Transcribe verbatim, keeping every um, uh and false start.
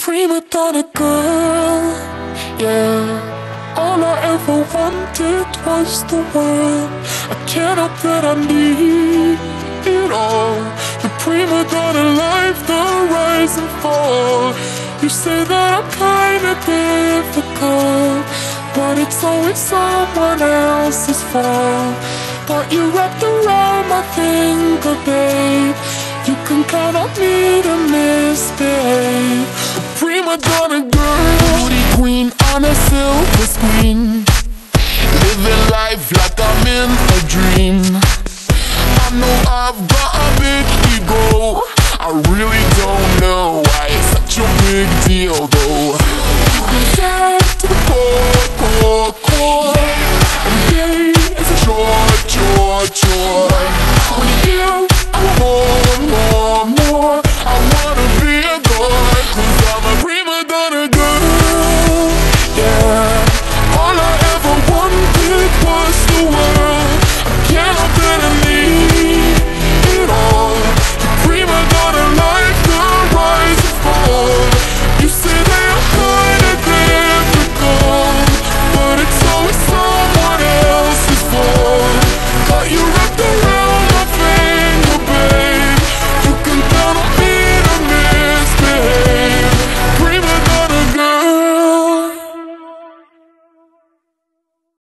prima donna girl, yeah. All I ever wanted was the world. I can't help that I need it all. The prima donna life, the rise and fall. You say that I'm kinda difficult, but it's always someone else's fault. Got you wrapped around my finger, babe. You can count on me to misbehave. A prima donna girl, beauty queen on a silver screen, living life like I'm in a dream. I know I've got a big ego. I really don't know why it's such a big deal though.